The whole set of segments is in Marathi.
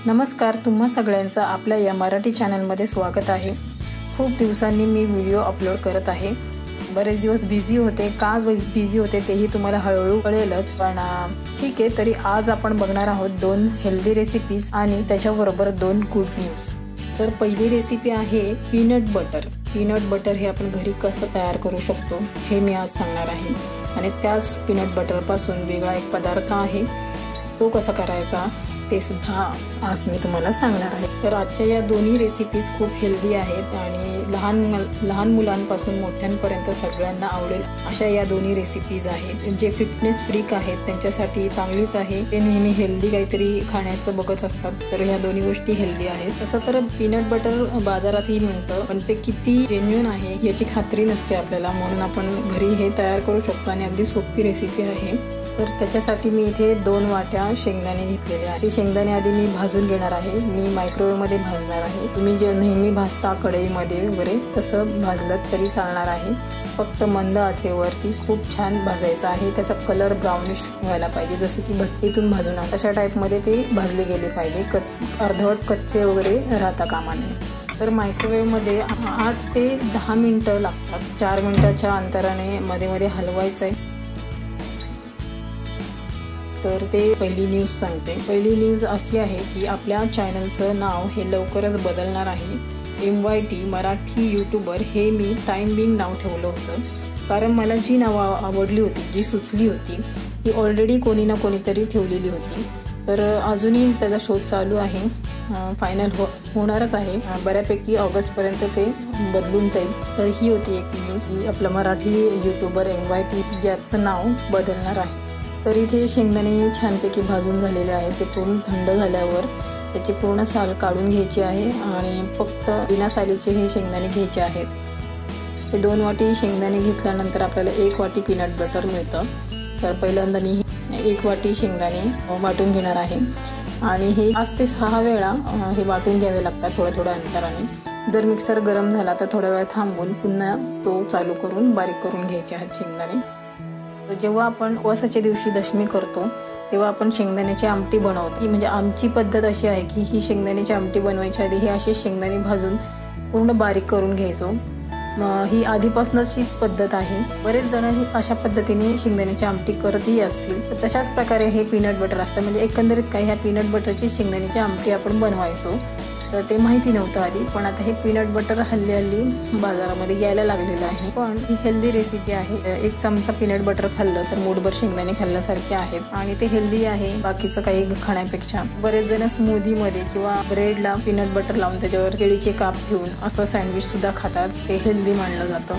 नमस्कार, तुम्हा सगळ्यांचं आपल्या या मराठी चॅनलमध्ये स्वागत आहे। खूप दिवसांनी मी व्हिडिओ अपलोड करत आहे। बरेच दिवस बिझी होते, का बिझी होते तेही तुम्हाला हळूहळू कळेलच, पण ठीक आहे। तरी आज आपण बघणार आहोत 2 हेल्दी रेसिपीज आणि त्याच्याबरोबर 2 गुड न्यूज। तर पहिली रेसिपी आहे पीनट बटर। पीनट बटर हे आपण घरी कसं तयार करू शकतो हे मी आज सांगणार आहे। आणि त्याच पीनट बटर पासून वेगळा एक पदार्थ आहे, तो कसा करायचा ते सुद्धा आज मी तुम्हाला सांगणार आहे। तर आजच्या या दोन्ही रेसिपीज खूप हेल्दी आहेत आणि लहान मुलांपासून मोठ्यांपर्यंत सगळ्यांना आवडेल अशा या दोन्ही रेसिपीज आहेत। जे फिटनेस फ्रीक आहेत त्यांच्यासाठी चांगलीच आहे, ते नेहमी हेल्दी काहीतरी खाण्याचं बघत असतात, तर ह्या दोन्ही गोष्टी हेल्दी आहेत। तसं तर पीनट बटर बाजारातही मिळतं, पण ते किती जेन्युइन आहे याची खात्री नसते आपल्याला, म्हणून आपण घरी हे तयार करू शकतो आणि अगदी सोपी रेसिपी आहे। तर त्याच्यासाठी मी इथे 2 वाट्या शेंगदाणे घेतलेले आहेत। शेंगदाणे आधी मी भाजून घेणार आहे। मी मायक्रोवेव्ह मध्ये भाजणार आहे। तुम्ही जे नेहमी भाजता कढईमध्ये वगैरे तसं भाजलं तरी चालणार आहे, फक्त मंद आचेवरती खूप छान भाजायचं आहे। त्याचा कलर ब्राउनिश व्हायला पाहिजे, जसं की भट्टीतून भाजून तशा टाईपमध्ये ते भाजले गेले पाहिजे, अर्धवट कच्चे वगैरे राहता कामा नये। तर मायक्रोवेव्हमध्ये 8 ते 10 मिनिटं लागतात। 4 मिनिटाच्या अंतराने मध्ये मध्ये हलवायचं आहे। तर ते पहिली न्यूज सांगते। पहिली न्यूज अशी आहे की आपल्या चॅनलचं नाव हे लवकरच बदलणार आहे। MYT मराठी यूट्यूबर हे मी टाइम बिंग नाव ठेवलं होतं, कारण मला जी नावं आवडली होती, जी सुचली होती ती ऑलरेडी कोणी ना कोणीतरी ठेवलेली होती। तर अजूनही त्याचा शोध चालू आहे, फायनल होणारच आहे। बऱ्यापैकी ऑगस्टपर्यंत ते बदलून जाईल। तर ही होती एक न्यूज की आपलं मराठी यूट्यूबर MYT याचं नाव बदलणार आहे। तर इथे शेंगदाणे छानपैकी भाजून झालेले आहेत। ते पूर्ण थंड झाल्यावर त्याची पूर्ण साल काढून घ्यायची आहे आणि फक्त बिना सालीचे हे शेंगदाणे घ्यायचे आहेत। हे 2 वाटी शेंगदाणे घेतल्यानंतर आपल्याला 1 वाटी पीनट बटर मिळतं। तर पहिल्यांदा मी 1 वाटी शेंगदाणे वाटून घेणार आहे आणि हे 5 ते 6 वेळा हे वाटून घ्यावे लागतात थोड्या अंतराने। जर मिक्सर गरम झाला तर थोडा वेळ थांबून पुन्हा तो चालू करून बारीक करून घ्यायचे आहेत शेंगदाणे। जेव्हा आपण उपवासाच्या दिवशी दशमी करतो तेव्हा आपण शेंगदाण्याची आमटी बनवतो। म्हणजे आमची पद्धत अशी आहे की ही शेंगदाण्याची आमटी बनवायच्या आधी हे असे शेंगदाणे भाजून पूर्ण बारीक करून घ्यायचो। ही आधीपासूनची पद्धत आहे। बरेच जण ही अशा पद्धतीने शेंगदाण्याची आमटी करतही असतील, तर तशाच प्रकारे हे पीनट बटर असतं। म्हणजे एकंदरीत काय, ह्या पीनट बटरची शेंगदाण्याची आमटी आपण बनवायचो, तर ते माहिती नव्हतं आधी, पण आता हे पीनट बटर हल्ली बाजारामध्ये यायला लागलेलं आहे। पण ही हेल्दी रेसिपी आहे। 1 चमचा पीनट बटर खाल्लं तर मूठभर शेंगदाणे खाल्ल्यासारखे आहेत आणि ते हेल्दी आहे बाकीचं काही खाण्यापेक्षा। बरेच जण स्मूदीमध्ये किंवा ब्रेडला पीनट बटर लावून त्याच्यावर केळीचे काप ठेवून असं सँडविच सुद्धा खातात, ते हेल्दी मानलं जातं।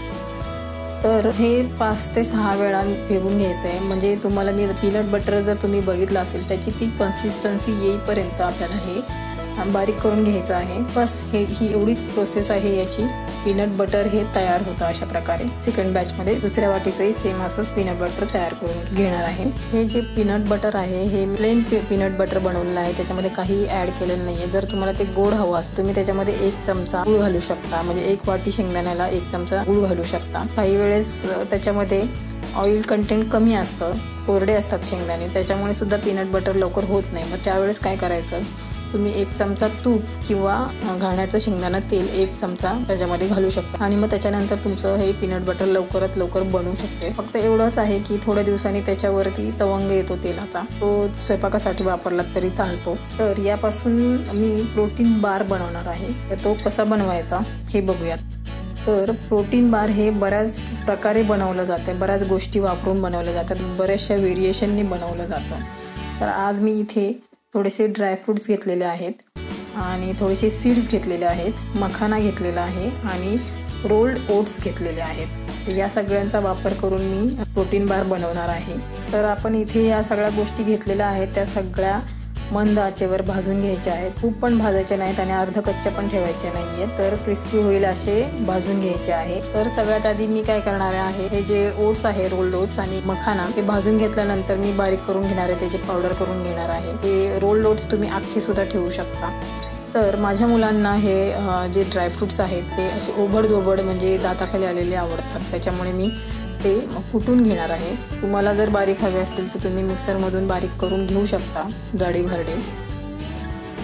तर हे 5 ते 6 वेळा फिरवून घ्यायचं आहे। म्हणजे तुम्हाला मी पीनट बटर जर तुम्ही बघितलं असेल त्याची ती कन्सिस्टन्सी येईपर्यंत आपल्याला हे बारीक करून घ्यायचं आहे। बस ही एवढीच प्रोसेस आहे याची। पीनट बटर हे तयार होतं अशा प्रकारे। सेकंड बॅचमध्ये दुसऱ्या वाटीचंही सेम असंच पीनट बटर तयार करून घेणार आहे। हे जे पीनट बटर आहे हे प्लेन पीनट बटर बनवलेलं आहे, त्याच्यामध्ये काही ॲड केलेलं नाही आहे। जर तुम्हाला ते गोड हवं असेल तुम्ही त्याच्यामध्ये 1 चमचा गूळ घालू शकता, म्हणजे 1 वाटी शेंगदाण्याला 1 चमचा गूळ घालू शकता। काही वेळेस त्याच्यामध्ये ऑइल कंटेंट कमी असतं, कोरडे असतात शेंगदाणे, त्याच्यामुळे सुद्धा पीनट बटर लवकर होत नाही। मग त्यावेळेस काय करायचं, तुम्ही 1 चमचा तूप किंवा घाण्याचं शेंगदाणा तेल 1 चमचा त्याच्यामध्ये घालू शकता आणि मग त्याच्यानंतर तुमचं हे पीनट बटर लवकरात लवकर बनवू शकते। फक्त एवढंच आहे की थोड्या दिवसांनी त्याच्यावरती तवंग येतो तेलाचा, तो स्वयंपाकासाठी वापरला तरी चालतो। तर यापासून मी प्रोटीन बार बनवणार आहे, तर तो कसा बनवायचा हे बघूयात। तर प्रोटीन बार हे बऱ्याच प्रकारे बनवलं जातं, बऱ्याच गोष्टी वापरून बनवलं जातात, बऱ्याचशा व्हेरिएशननी बनवलं जातं। तर आज मी इथे थोडेसे ड्रायफ्रूट्स घेतलेले आहेत आणि थोडेसे सीड्स घेतलेले आहेत, मखाना घेतलेला आहे आणि रोल्ड ओट्स घेतलेले आहेत। या सगळ्यांचा वापर करून मी प्रोटीन बार बनवणार आहे। तर आपण इथे या सगळ्या गोष्टी घेतलेल्या आहेत, त्या सगळ्या मंद आचेवर भाजून घ्यायच्या आहेत। खूप पण भाजायच्या नाहीत आणि अर्ध कच्च्या पण ठेवायच्या नाहीये, तर क्रिस्पी होईल असे भाजून घ्यायचे आहे। तर सगळ्यात आधी मी काय करणार आहे, हे जे ओट्स आहे रोल्ड ओट्स आणि मखाना ते भाजून घेतल्यानंतर मी बारीक करून घेणार आहे, त्याची पावडर करून घेणार आहे। ते रोल्ड ओट्स तुम्ही अख्खे सुद्धा ठेवू शकता। तर माझ्या मुलांना हे जे ड्रायफ्रूट्स आहेत ते असे ओबड-दोबड म्हणजे दाताखाली आलेले आवडतात, त्याच्यामुळे मी ते कुटून घेणार आहे। तुम्हाला जर बारीक हवे असतील तर तुम्ही मिक्सरमधून बारीक करून घेऊ शकता जाडी भरडे।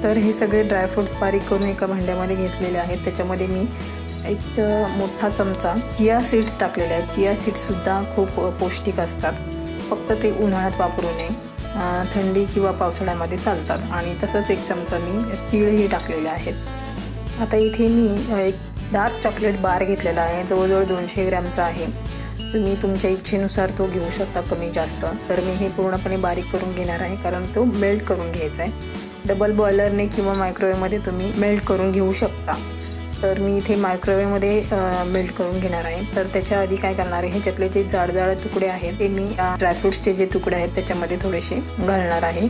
तर हे सगळे ड्रायफ्रूट्स बारीक करून एका भांड्यामध्ये घेतलेले आहेत. त्याच्यामध्ये मी एक मोठा चमचा चिया सीड्स टाकलेले आहेत. चिया सीड्ससुद्धा खूप पौष्टिक असतात, फक्त ते उन्हाळ्यात वापरू नये, थंडी किंवा पावसाळ्यामध्ये चालतात. आणि तसंच एक चमचा मी तीळही टाकलेले आहेत. आता इथे मी एक डार्क चॉकलेट बार घेतलेला आहे, जवळजवळ 200 ग्रॅमचा आहे. तुम्ही तुमच्या इच्छेनुसार तो घेऊ शकता, कमी जास्त. तर मी हे पूर्णपणे बारीक करून घेणार आहे, कारण तो मेल्ट करून घ्यायचा आहे. डबल बॉयलरने किंवा मायक्रोवेव्हमध्ये तुम्ही मेल्ट करून घेऊ शकता. तर मी इथे मायक्रोवेव्हमध्ये मेल्ट करून घेणार आहे. तर त्याच्या आधी काय करणार आहे, ह्याच्यातले जे जाड तुकडे आहेत ते मी ड्रायफ्रूट्सचे जे तुकडे आहेत त्याच्यामध्ये थोडेसे घालणार आहे.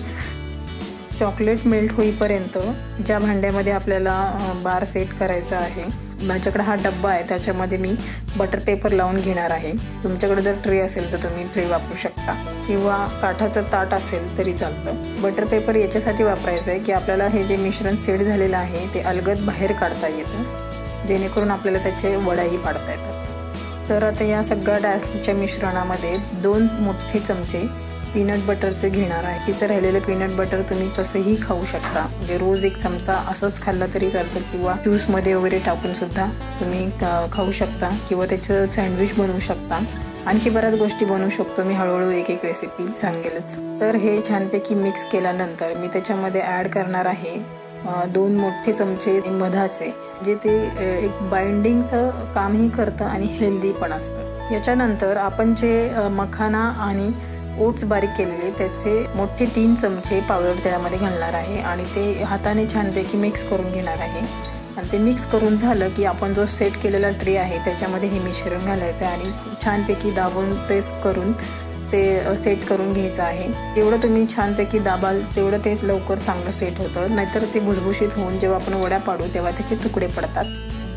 चॉकलेट मेल्ट होईपर्यंत ज्या भांड्यामध्ये आपल्याला बार सेट करायचा आहे, माझ्याकडे हा डब्बा आहे, त्याच्यामध्ये मी बटर पेपर लावून घेणार आहे. तुमच्याकडे जर ट्रे असेल तर तुम्ही ट्रे वापरू शकता, किंवा काठाचं ताट असेल तरी चालतं. बटर पेपर याच्यासाठी वापरायचं आहे की आपल्याला हे जे मिश्रण सेट झालेलं आहे ते अलगद बाहेर काढता येतं, जेणेकरून आपल्याला त्याचे वडाही पाडता येतात. तर आता या सगळ्या ड्रायफ्रूटच्या मिश्रणामध्ये 2 मोठे चमचे पीनट बटरचे घेणार आहे. तिचं राहिलेलं पीनट बटर तुम्ही कसंही खाऊ शकता, म्हणजे रोज एक चमचा असंच खाल्ला तरी चालतं, किंवा ज्यूसमध्ये वगैरे टाकून सुद्धा तुम्ही खाऊ शकता, किंवा त्याचं सँडविच बनवू शकता. आणखी बऱ्याच गोष्टी बनवू शकतो मी, हळूहळू एक रेसिपी सांगेलच. तर हे छानपैकी मिक्स केल्यानंतर मी त्याच्यामध्ये ॲड करणार आहे 2 मोठे चमचे मधाचे, जे ते एक बाइंडिंगचं कामही करतं आणि हेल्दी पण असतं. याच्यानंतर आपण जे मखाना आणि ओट्स बारीक केलेले त्याचे मोठे 3 चमचे पावडर त्यामध्ये घालणार आहे, आणि ते हाताने छानपैकी मिक्स करून घेणार आहे. आणि ते मिक्स करून झालं की आपण जो सेट केलेला ट्रे आहे त्याच्यामध्ये हे मिश्रण घालायचं आहे, आणि छानपैकी दाबून प्रेस करून ते सेट करून घ्यायचं आहे. जेवढं तुम्ही छानपैकी दाबाल तेवढं ते लवकर चांगलं सेट होतं, नाहीतर ते भुसभुशीत होऊन जेव्हा आपण वड्या पाडू तेव्हा त्याचे तुकडे पडतात.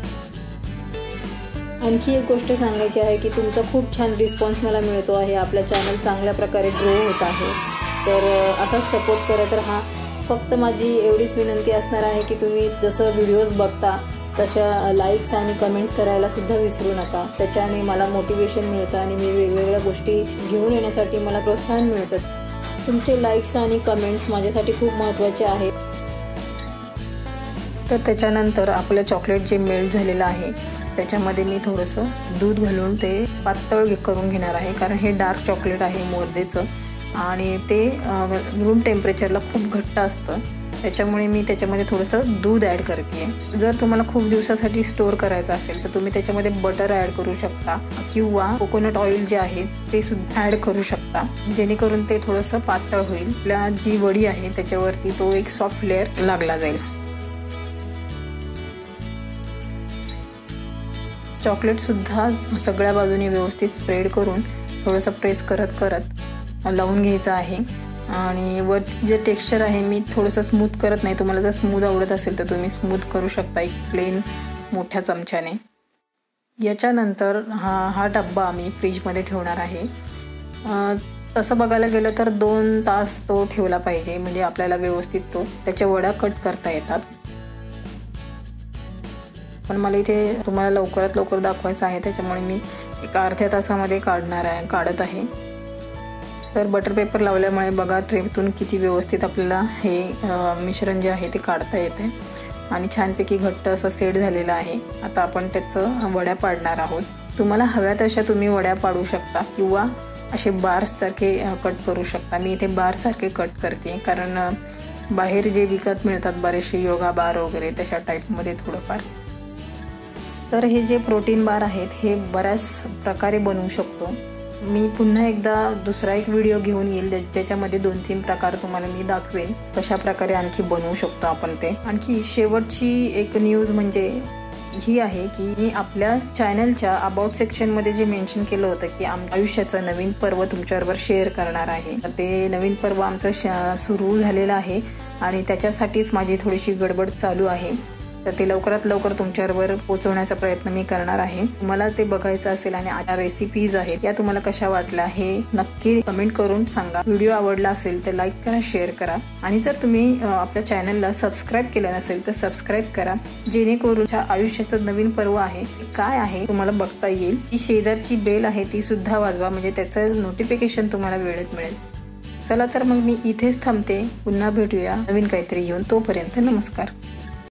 आणखी एक गोष्ट सांगायची आहे की तुमचा खूप छान रिस्पॉन्स मला मिळतो आहे. आपला चॅनल चांगल्या प्रकारे ग्रो होत आहे, तर असाच सपोर्ट करत राहा. फक्त माझी एवढीच विनंती असणार आहे की तुम्ही जसं व्हिडिओज बघता तशा लाईक्स आणि कमेंट्स करायला सुद्धा विसरू नका. त्याच्याने मला मोटिवेशन मिळतं आणि मी वेगवेगळ्या गोष्टी घेऊन येण्यासाठी मला प्रोत्साहन मिळतं. तुमचे लाईक्स आणि कमेंट्स माझ्यासाठी खूप महत्त्वाचे आहेत. तर त्याच्यानंतर आपलं चॉकलेट जे मेल्ट झालेलं आहे त्याच्यामध्ये मी थोडंसं दूध घालून ते पातळ करून घेणार आहे, कारण हे डार्क चॉकलेट आहे मोर्देचं, आणि ते रूम टेम्परेचरला खूप घट्ट असतं. त्याच्यामुळे मी त्याच्यामध्ये थोडंसं दूध ॲड करते. जर तुम्हाला खूप दिवसासाठी स्टोअर करायचं असेल तर तुम्ही त्याच्यामध्ये बटर ॲड करू शकता, किंवा कोकोनट ऑइल जे आहे ते सुद्धा ॲड करू शकता, जेणेकरून ते थोडंसं पातळ होईल. आपल्या जी वडी आहे त्याच्यावरती तो एक सॉफ्ट लेअर लागला जाईल. चॉकलेटसुद्धा सगळ्या बाजूने व्यवस्थित स्प्रेड करून थोडंसं प्रेस करत लावून घ्यायचं आहे. आणि वरचं जे टेक्स्चर आहे मी थोडंसं स्मूथ करत नाही. तुम्हाला जर स्मूथ आवडत असेल तर तुम्ही स्मूथ करू शकता एक प्लेन मोठ्या चमच्याने. याच्यानंतर हा डब्बा मी फ्रीजमध्ये ठेवणार आहे. तसं बघायला गेलं तर 2 तास तो ठेवला पाहिजे, म्हणजे आपल्याला व्यवस्थित त्याच्या वड्या कट करता येतात. पण मला इथे तुम्हाला लवकरात लवकर दाखवायचं आहे, त्याच्यामुळे मी एक अर्ध्या तासामध्ये काढत आहे. तर बटर पेपर लावल्यामुळे बघा ट्रेतून किती व्यवस्थित आपल्याला हे मिश्रण जे आहे ते काढता येते, आणि छानपैकी घट्ट असं सेट झालेलं आहे. आता आपण त्याचं वड्या पाडणार आहोत. तुम्हाला हव्या तशा तुम्ही वड्या पाडू शकता, किंवा असे बार्ससारखे कट करू शकता. मी इथे बारसारखे कट करते, कारण बाहेर जे विकत मिळतात बरेचसे योगा बार वगैरे तशा टाईपमध्ये थोडंफार. तर हे जे प्रोटीन बार आहेत हे बऱ्याच प्रकारे बनवू शकतो. मी पुन्हा एकदा दुसरा एक व्हिडिओ घेऊन येईल ज्याच्यामध्ये 2-3 प्रकार तुम्हाला मी दाखवेन कशा प्रकारे आणखी बनवू शकतो आपण ते. आणखी शेवटची एक न्यूज म्हणजे ही आहे की मी आपल्या चॅनलच्या अबाउट सेक्शनमध्ये जे मेन्शन केलं होतं की आमच्या आयुष्याचं नवीन पर्व तुमच्याबरोबर शेअर करणार आहे. ते नवीन पर्व आमचं सुरू झालेलं आहे, आणि त्याच्यासाठीच माझी थोडीशी गडबड चालू आहे. तर ते लवकरात लवकर तुमच्याबरोबर पोहोचवण्याचा प्रयत्न मी करणार आहे. तुम्हाला ते बघायचं असेल आणि आता रेसिपीज आहेत या तुम्हाला कशा वाटल्या हे नक्की कमेंट करून सांगा. व्हिडिओ आवडला असेल तर लाईक करा, शेअर करा, आणि जर तुम्ही आपल्या चॅनलला सबस्क्राईब केलं नसेल तर सबस्क्राईब करा, जेणेकरून आयुष्याचं नवीन पर्व आहे काय आहे तुम्हाला बघता येईल. ही शेजारची बेल आहे ती सुद्धा वाजवा, म्हणजे त्याचं नोटिफिकेशन तुम्हाला वेळेत मिळेल. चला तर मग मी इथेच थांबते, पुन्हा भेटूया नवीन काहीतरी घेऊन. तोपर्यंत नमस्कार.